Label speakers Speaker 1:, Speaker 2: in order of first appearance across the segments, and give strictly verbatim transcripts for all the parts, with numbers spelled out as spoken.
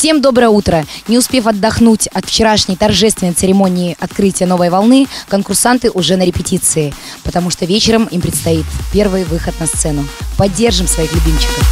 Speaker 1: Всем доброе утро! Не успев отдохнуть от вчерашней торжественной церемонии открытия новой волны, конкурсанты уже на репетиции, потому что вечером им предстоит первый выход на сцену. Поддержим своих любимчиков!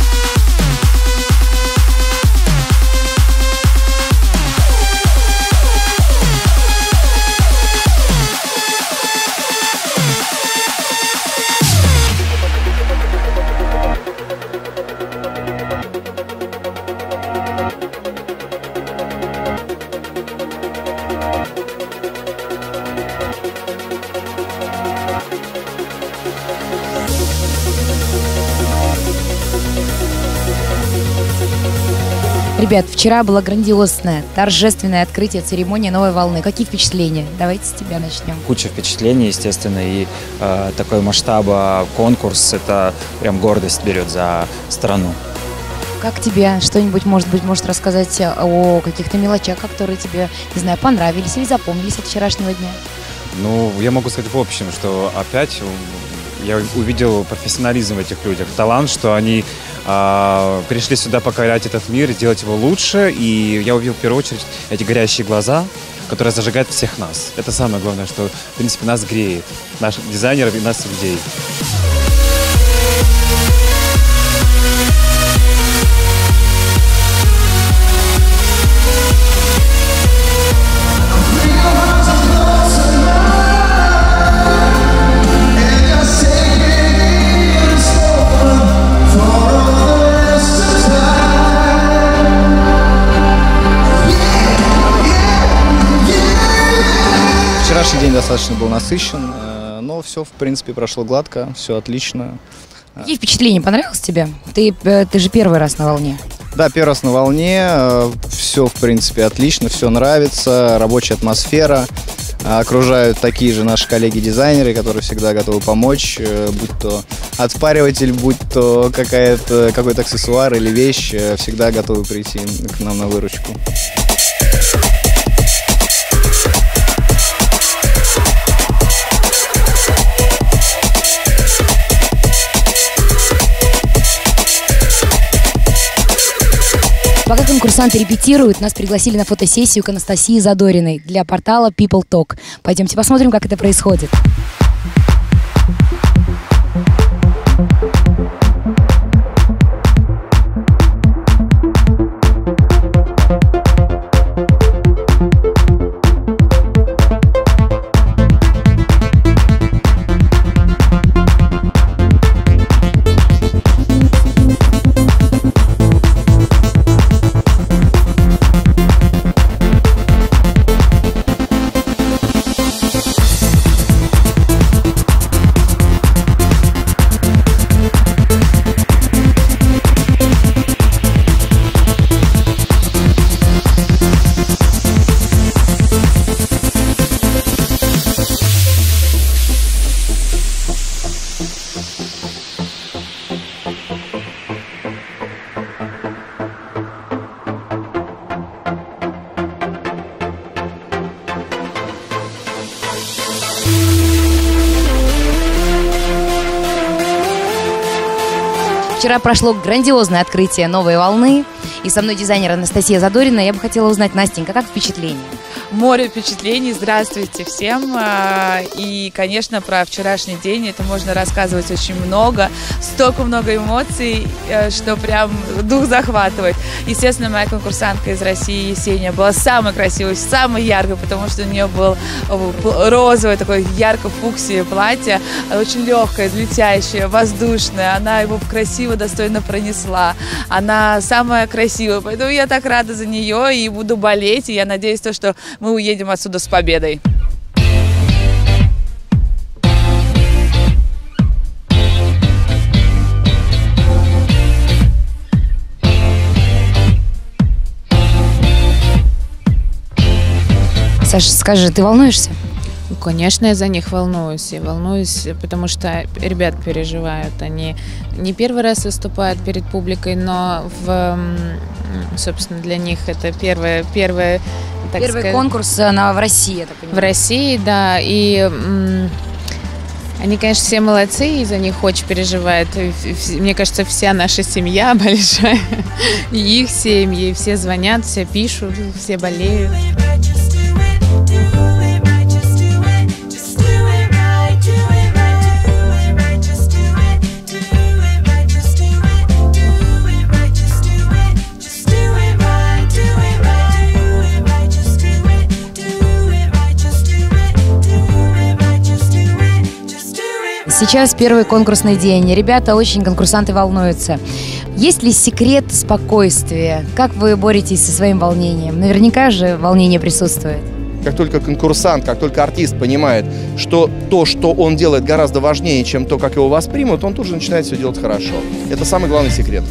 Speaker 1: Ребят, вчера было грандиозное, торжественное открытие церемонии новой волны. Какие впечатления? Давайте с тебя начнем.
Speaker 2: Куча впечатлений, естественно, и э, такой масштаба конкурс, это прям гордость берет за страну.
Speaker 1: Как тебе что-нибудь, может быть, может рассказать о каких-то мелочах, которые тебе, не знаю, понравились или запомнились от вчерашнего дня?
Speaker 3: Ну, я могу сказать в общем, что опять я увидел профессионализм в этих людях, талант, что они э, пришли сюда покорять этот мир, сделать его лучше. И я увидел в первую очередь эти горящие глаза, которые зажигают всех нас. Это самое главное, что, в принципе, нас греет, наших дизайнеров и нас, людей.
Speaker 4: Вчерашний день достаточно был насыщен, но все, в принципе, прошло гладко, все отлично.
Speaker 1: Какие впечатления? Понравилось тебе? Ты, ты же первый раз на волне.
Speaker 4: Да, первый раз на волне, все, в принципе, отлично, все нравится, рабочая атмосфера. Окружают такие же наши коллеги-дизайнеры, которые всегда готовы помочь, будь то отпариватель, будь то какая-то, какой-то аксессуар или вещь, всегда готовы прийти к нам на выручку.
Speaker 1: Пока конкурсанты репетируют, нас пригласили на фотосессию к Анастасии Задориной для портала People Talk. Пойдемте посмотрим, как это происходит. Вчера прошло грандиозное открытие новой волны, и со мной дизайнер Анастасия Задорина. Я бы хотела узнать, Настенька, как впечатление?
Speaker 5: Море впечатлений. Здравствуйте всем. И, конечно, про вчерашний день это можно рассказывать очень много. Столько много эмоций, что прям дух захватывает. Естественно, моя конкурсантка из России Есения была самой красивой, самой яркой, потому что у нее был розовое, такое ярко-фуксие платье, очень легкое, летящее, воздушное. Она его красиво, достойно пронесла. Она самая красивая, поэтому я так рада за нее и буду болеть. И я надеюсь, то, что мы уедем отсюда с победой.
Speaker 1: Саша, скажи, ты волнуешься?
Speaker 6: Ну, конечно, я за них волнуюсь. Я волнуюсь, потому что ребят переживают. Они не первый раз выступают перед публикой, но, в, собственно, для них это первое, первое, так
Speaker 1: Первый
Speaker 6: сказать,
Speaker 1: конкурс на, в России, я так понимаю.
Speaker 6: В России, да. И Они, конечно, все молодцы, и за них очень переживают. Мне кажется, вся наша семья большая, и их семьи, все звонят, все пишут, все болеют.
Speaker 1: Сейчас первый конкурсный день. Ребята, очень конкурсанты волнуются. Есть ли секрет спокойствия? Как вы боретесь со своим волнением? Наверняка же волнение присутствует.
Speaker 7: Как только конкурсант, как только артист понимает, что то, что он делает, гораздо важнее, чем то, как его воспримут, он тут же начинает все делать хорошо. Это самый главный секрет.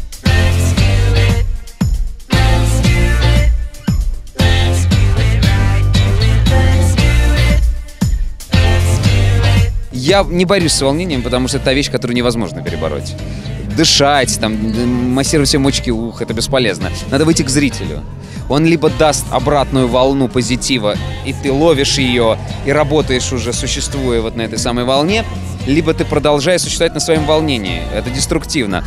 Speaker 8: Я не борюсь с волнением, потому что это та вещь, которую невозможно перебороть. Дышать, там, массировать все мочки уха, это бесполезно. Надо выйти к зрителю. Он либо даст обратную волну позитива, и ты ловишь ее, и работаешь уже, существуя вот на этой самой волне, либо ты продолжаешь существовать на своем волнении. Это деструктивно.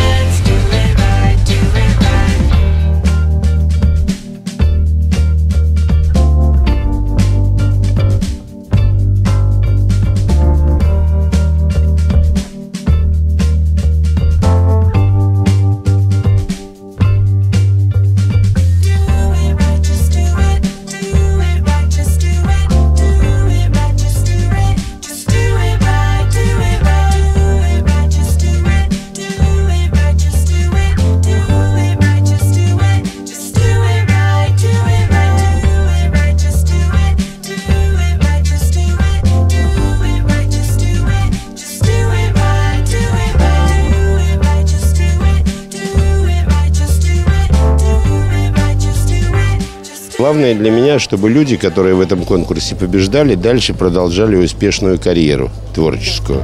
Speaker 9: Главное для меня, чтобы люди, которые в этом конкурсе побеждали, дальше продолжали успешную карьеру творческую.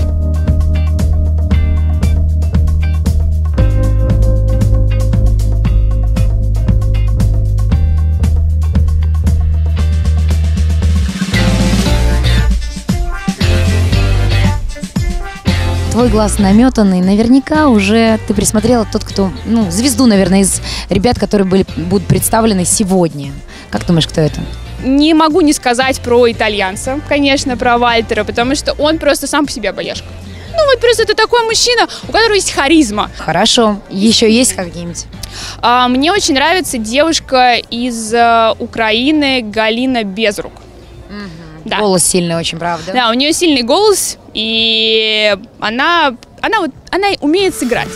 Speaker 1: Твой глаз наметанный, наверняка уже ты присмотрела тот, кто, ну, звезду, наверное, из ребят, которые были, будут представлены сегодня. Как думаешь, кто это?
Speaker 10: Не могу не сказать про итальянца, конечно, про Вальтера, потому что он просто сам по себе обаяшка. Ну вот просто это такой мужчина, у которого есть харизма.
Speaker 1: Хорошо. Еще есть какие-нибудь?
Speaker 10: А, мне очень нравится девушка из а, Украины Галина Безрук.
Speaker 1: Да. Голос сильный очень, правда?
Speaker 10: Да, у нее сильный голос, и она, она, вот, она умеет сыграть.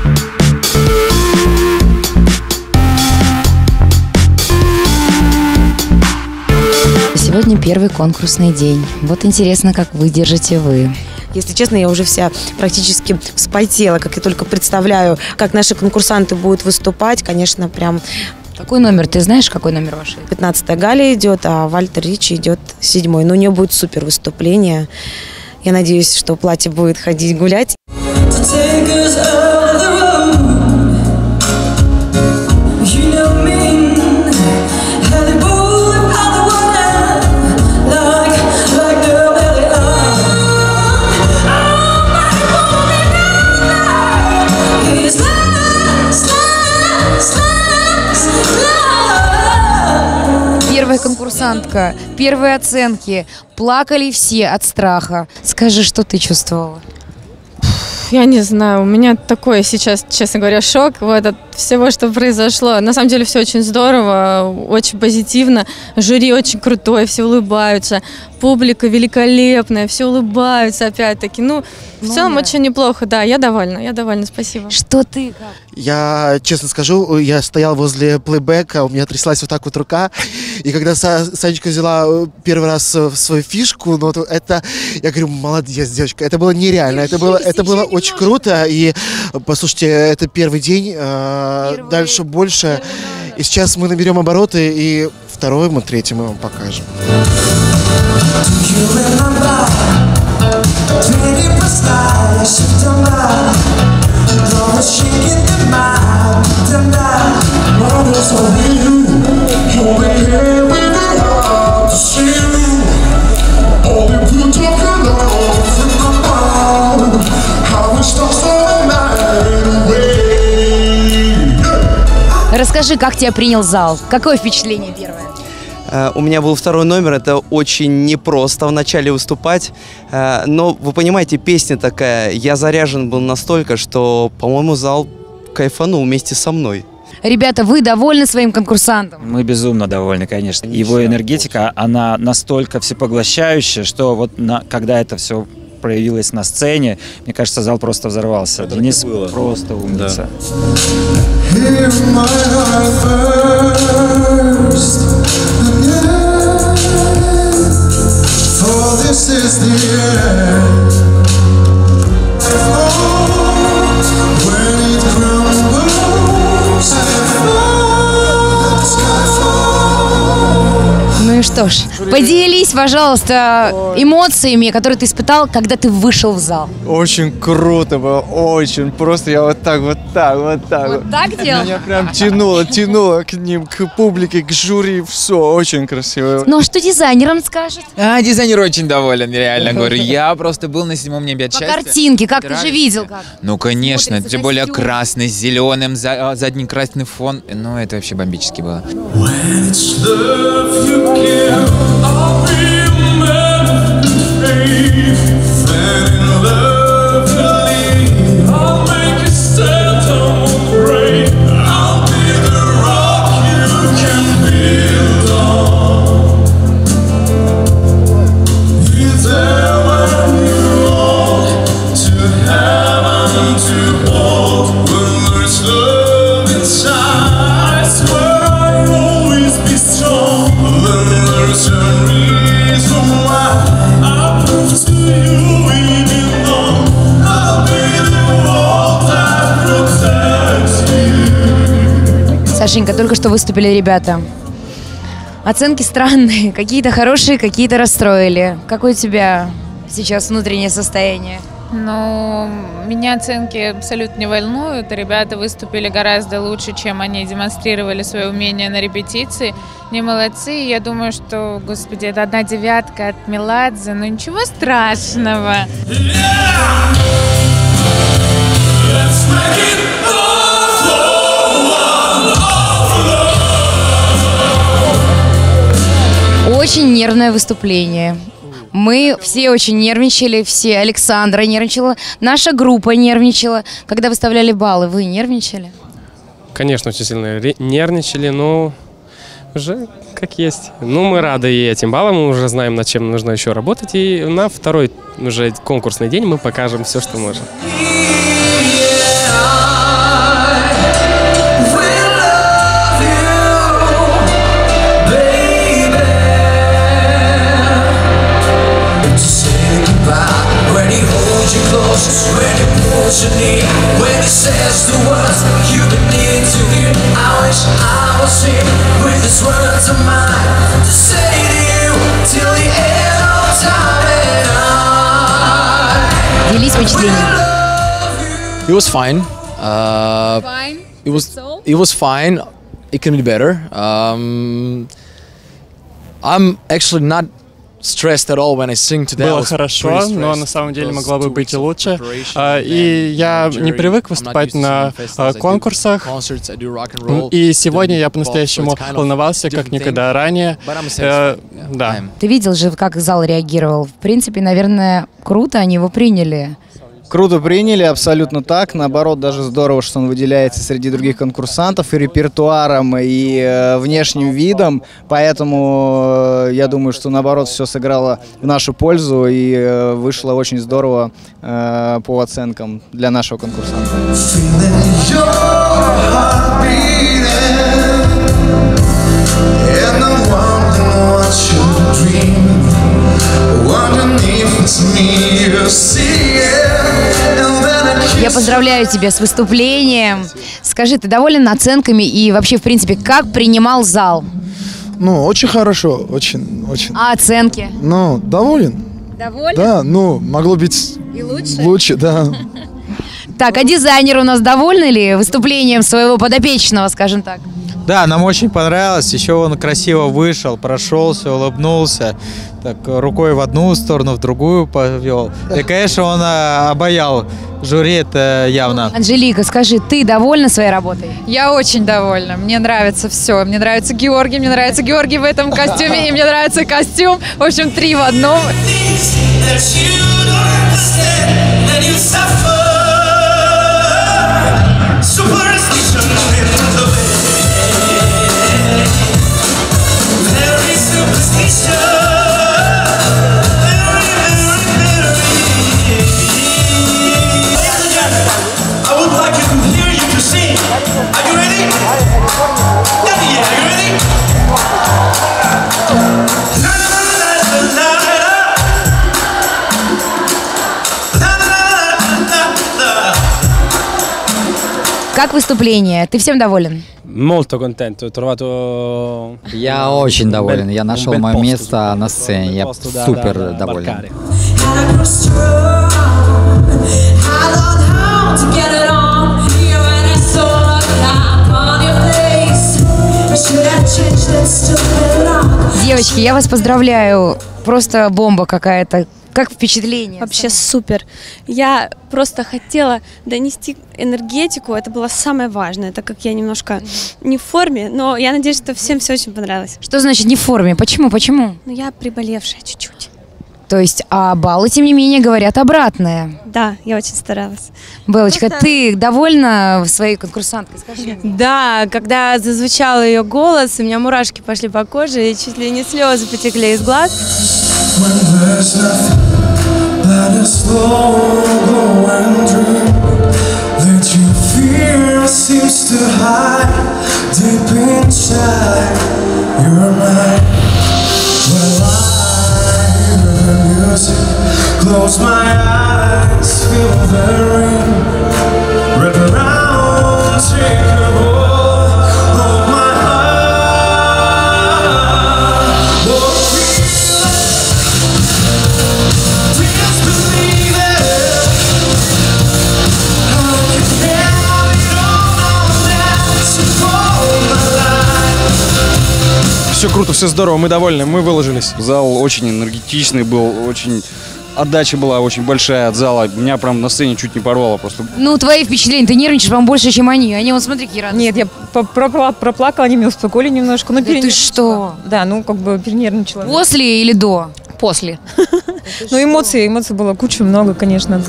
Speaker 1: Сегодня первый конкурсный день. Вот интересно, как выдержите вы.
Speaker 11: Если честно, я уже вся практически вспотела, как я только представляю, как наши конкурсанты будут выступать. Конечно, прям...
Speaker 1: Какой номер? Ты знаешь, какой номер ваш?
Speaker 11: пятнадцатая Галя идет, а Вальтер Ричи идет седьмой. Но у нее будет супер выступление. Я надеюсь, что платье будет ходить гулять.
Speaker 1: Первая конкурсантка, первые оценки. Плакали все от страха. Скажи, что ты чувствовала?
Speaker 12: Я не знаю, у меня такой сейчас, честно говоря, шок вот от всего, что произошло. На самом деле все очень здорово, очень позитивно. Жюри очень крутое, все улыбаются. Публика великолепная, все улыбаются опять-таки. Ну, в ну, целом да. очень неплохо, да, я довольна, я довольна, спасибо.
Speaker 1: Что ты, как?
Speaker 13: Я, честно скажу, я стоял возле плейбека, у меня тряслась вот так вот рука, и когда Санечка взяла первый раз свою фишку, ну, это, я говорю, молодец, девочка, это было нереально, это было, это было очень круто, и, послушайте, это первый день, первый, дальше больше, и сейчас мы наберем обороты, и второй, мы третий мы вам покажем.
Speaker 14: All
Speaker 1: Расскажи, как тебя принял зал? Какое впечатление первое?
Speaker 14: У меня был второй номер, это очень непросто вначале выступать, но вы понимаете, песня такая, я заряжен был настолько, что, по-моему, зал кайфанул вместе со мной.
Speaker 1: Ребята, вы довольны своим конкурсантом?
Speaker 2: Мы безумно довольны, конечно. Его энергетика, она настолько всепоглощающая, что вот на, когда это все проявилось на сцене, мне кажется, зал просто взорвался. Это Денис просто умница.
Speaker 1: Ну и что ж, поделись, пожалуйста, эмоциями, которые ты испытал, когда ты вышел в зал.
Speaker 15: Очень круто было, очень. Просто я вот так, вот так, вот так.
Speaker 1: Вот так делал?
Speaker 15: Меня прям тянуло, тянуло к ним, к публике, к жюри, все, очень красиво.
Speaker 1: Ну а что дизайнерам скажет?
Speaker 16: А, дизайнер очень доволен, реально говорю. Я просто был на седьмом небе от
Speaker 1: По
Speaker 16: счастья.
Speaker 1: картинке, как ты же видел, как?
Speaker 16: Ну, конечно,
Speaker 1: Смотрится
Speaker 16: тем более
Speaker 1: костюм.
Speaker 16: красный, с зеленым, за, задний красный фон. Ну, это вообще бомбически было.
Speaker 1: Сашенька, только что выступили ребята. Оценки странные, какие-то хорошие, какие-то расстроили. Какое у тебя сейчас внутреннее состояние?
Speaker 6: Ну, меня оценки абсолютно не волнуют. Ребята выступили гораздо лучше, чем они демонстрировали свое умение на репетиции. Не молодцы. Я думаю, что, господи, это одна девятка от Меладзе. Но ничего страшного.
Speaker 1: Очень нервное выступление. Мы все очень нервничали, все. Александра нервничала, наша группа нервничала. Когда выставляли баллы, вы нервничали?
Speaker 17: Конечно, очень сильно нервничали, но уже как есть. Ну, мы рады и этим баллам, мы уже знаем, над чем нужно еще работать. И на второй уже конкурсный день мы покажем все, что можем.
Speaker 1: Делись впечатлениями.
Speaker 18: It was fine. Uh,
Speaker 10: Fine?
Speaker 18: It was. It was fine. It can be better. Um, I'm actually not stressed at all when I sing today.
Speaker 17: Было хорошо, но на самом деле могло бы быть и лучше. И я не привык выступать на конкурсах. И сегодня я по-настоящему волновался, как никогда ранее. Да.
Speaker 1: Ты видел же, как зал реагировал? В принципе, наверное, круто они его приняли.
Speaker 4: Круто приняли, абсолютно так. Наоборот, даже здорово, что он выделяется среди других конкурсантов и репертуаром, и э, внешним видом. Поэтому э, я думаю, что наоборот все сыграло в нашу пользу и э, вышло очень здорово э, по оценкам для нашего конкурсанта.
Speaker 1: Я поздравляю тебя с выступлением. Скажи, ты доволен оценками и вообще, в принципе, как принимал зал?
Speaker 19: Ну, очень хорошо, очень, очень.
Speaker 1: А оценки?
Speaker 19: Ну, доволен.
Speaker 1: Доволен?
Speaker 19: Да, ну, могло быть
Speaker 1: и лучше.
Speaker 19: Лучше, да.
Speaker 1: Так, а дизайнер у нас довольны ли выступлением своего подопечного, скажем так?
Speaker 20: Да, нам очень понравилось. Еще он красиво вышел, прошелся, улыбнулся. Так, рукой в одну сторону, в другую повел. И, конечно, он а, обаял жюри, это явно.
Speaker 1: Анжелика, скажи, ты довольна своей работой?
Speaker 21: Я очень довольна. Мне нравится все. Мне нравится Георгий, мне нравится Георгий в этом костюме, и мне нравится костюм. В общем, три в одном.
Speaker 1: Как выступление? Ты всем доволен?
Speaker 22: Molto contento, ho trovato...
Speaker 23: Я очень доволен. Я нашел мое место на сцене. Я супер доволен.
Speaker 1: Девочки, я вас поздравляю. Просто бомба какая-то. Как впечатление?
Speaker 24: Вообще супер. Я просто хотела донести энергетику, это было самое важное, так как я немножко не в форме, но я надеюсь, что всем все очень понравилось.
Speaker 1: Что значит не в форме? Почему? Почему?
Speaker 24: Ну, я приболевшая чуть-чуть.
Speaker 1: То есть, а баллы, тем не менее, говорят обратное.
Speaker 24: Да, я очень старалась.
Speaker 1: Белочка,
Speaker 24: Просто...
Speaker 1: ты довольна своей конкурсанткой? Скажи.
Speaker 12: Да, когда зазвучал ее голос, у меня мурашки пошли по коже, и чуть ли не слезы потекли из глаз.
Speaker 25: Let us slow go and dream that your fear seems to hide deep inside your mind. Well, I hear the music, close my eyes, feel the ring, wrap around, take a hold of my heart. Oh, feel it. Just believe it. I can have it all now. For my life.
Speaker 22: Все круто, все здорово, мы довольны, мы выложились.
Speaker 26: Зал очень энергетичный был, очень... Отдача была очень большая от зала. Меня прям на сцене чуть не порвало просто.
Speaker 1: Ну, твои впечатления, ты нервничаешь, по-моему, больше, чем они. Они, вот смотри, какие радостные.
Speaker 27: Нет, я проплакала, они меня успокоили немножко.
Speaker 1: Да ты что?
Speaker 27: Да, ну, как бы перенервничала.
Speaker 1: После или до?
Speaker 27: После. Ну, эмоций, эмоций было куча, много, конечно.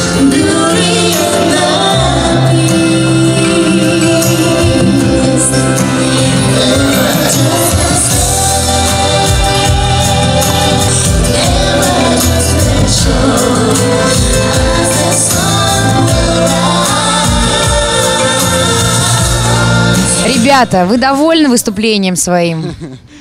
Speaker 1: Ребята, вы довольны выступлением своим?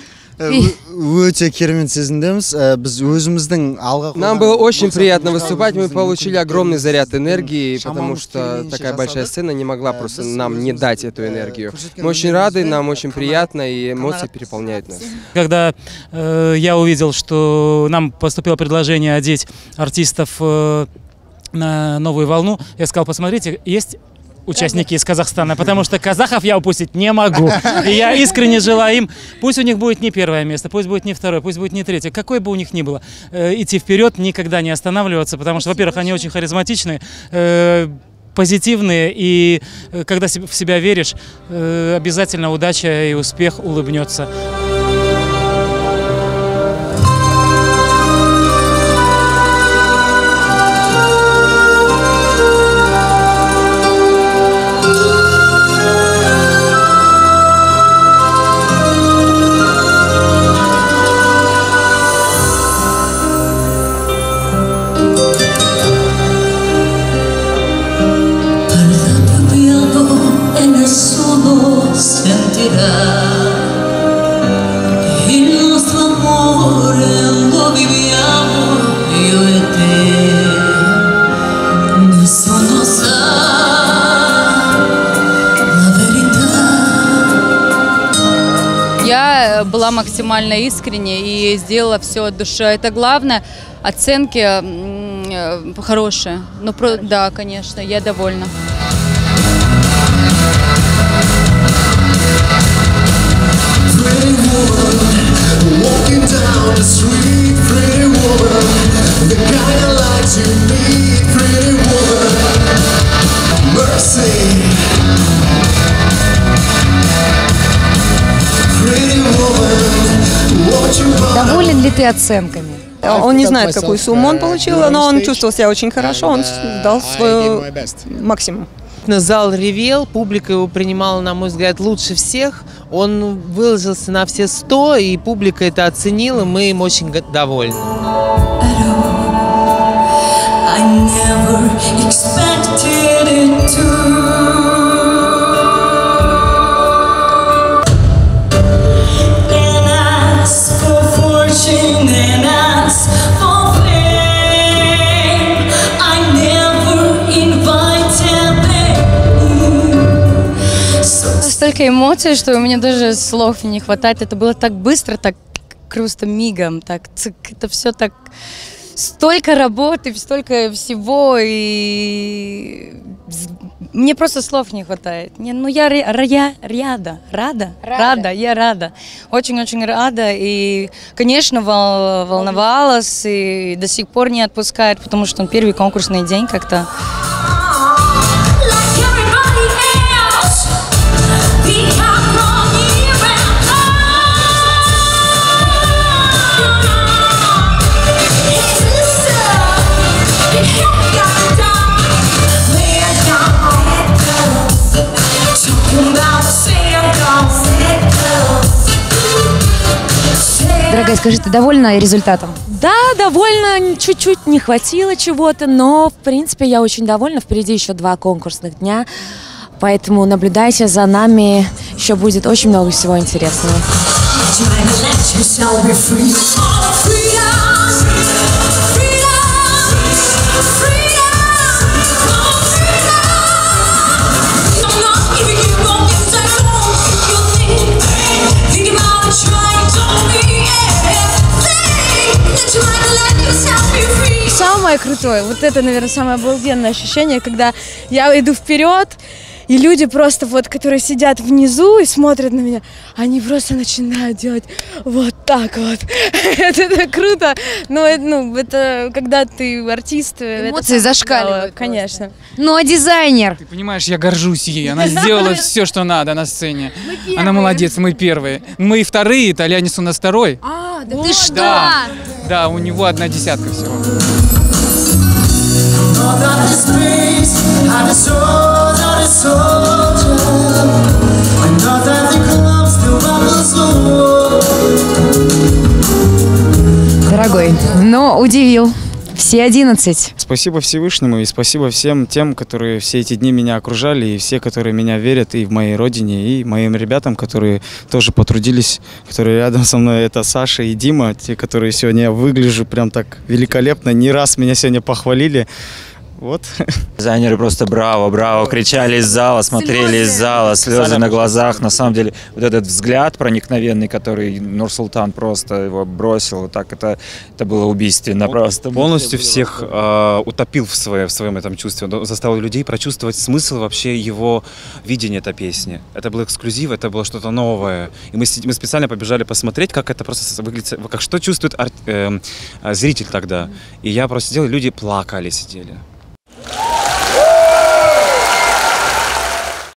Speaker 28: Нам было очень приятно выступать, мы получили огромный заряд энергии, потому что такая большая сцена не могла просто нам не дать эту энергию. Мы очень рады, нам очень приятно, и эмоции переполняют нас.
Speaker 29: Когда э, я увидел, что нам поступило предложение одеть артистов э, на новую волну, я сказал, посмотрите, есть участники из Казахстана, потому что казахов я упустить не могу. И я искренне желаю им, пусть у них будет не первое место, пусть будет не второе, пусть будет не третье, какое бы у них ни было, э, идти вперед, никогда не останавливаться, потому что, во-первых, они очень харизматичные, э, позитивные, и э, когда в себя веришь, э, обязательно удача и успех улыбнется.
Speaker 5: Я была максимально искренне и сделала все от души. Это главное. Оценки хорошие. Ну, да, конечно, я довольна.
Speaker 25: Pretty woman, walking down the street. Pretty woman, the kind of light you need. Pretty woman, mercy. Pretty woman, won't you buy?
Speaker 1: Доволен ли ты оценками?
Speaker 27: Он не знает, какую сумму он получил, но он чувствовал себя очень хорошо, он дал свой максимум.
Speaker 2: Зал ревел, публика его принимала, на мой взгляд, лучше всех. Он выложился на все сто, и публика это оценила, мы им очень довольны.
Speaker 21: Столько эмоций, что у меня даже слов не хватает. Это было так быстро, так просто мигом, так цик, это все так столько работы, столько всего, и мне просто слов не хватает. Не, ну я, я рада, рада, рада, рада, я рада, очень-очень рада, и, конечно, вол, волновалась, и до сих пор не отпускает, потому что он первый конкурсный день как-то.
Speaker 1: Дорогая, скажи, ты довольна результатом?
Speaker 3: Да, довольна, чуть-чуть не хватило чего-то, но, в принципе, я очень довольна. Впереди еще два конкурсных дня, поэтому наблюдайте за нами, еще будет очень много всего интересного. Самое крутое, вот это, наверное, самое обалденное ощущение, когда я иду вперед, и люди просто вот, которые сидят внизу и смотрят на меня, они просто начинают делать вот так вот. это, это круто, но это, ну, это когда ты артист.
Speaker 1: Эмоции
Speaker 3: это,
Speaker 1: зашкаливают.
Speaker 3: Да, конечно.
Speaker 1: Ну а дизайнер?
Speaker 7: Ты понимаешь, я горжусь ей, она сделала все, что надо на сцене. Она молодец, мы первые. Мы вторые, итальянец у нас второй.
Speaker 1: А, да ты что?
Speaker 7: Да, да, у него одна десятка всего.
Speaker 1: Дорогой, но удивил. Все одиннадцать.
Speaker 26: Спасибо Всевышнему и спасибо всем тем, которые все эти дни меня окружали, и все, которые меня верят и в моей родине, и моим ребятам, которые тоже потрудились, которые рядом со мной. Это Саша и Дима, те, которые сегодня я выгляжу прям так великолепно. Не раз меня сегодня похвалили. Вот.
Speaker 8: Дизайнеры просто браво, браво, кричали из зала, смотрели из зала, слезы на глазах. На самом деле, вот этот взгляд проникновенный, который Нурсултан просто его бросил, вот так это, это было убийственно
Speaker 26: Он
Speaker 8: просто.
Speaker 26: полностью всех э, утопил в, свое, в своем этом чувстве. Он заставил людей прочувствовать смысл вообще его видения этой песни. Это был эксклюзив, это было что-то новое. И мы, мы специально побежали посмотреть, как это просто выглядит, как что чувствует арт, э, зритель тогда. И я просто сидел, и люди плакали, сидели.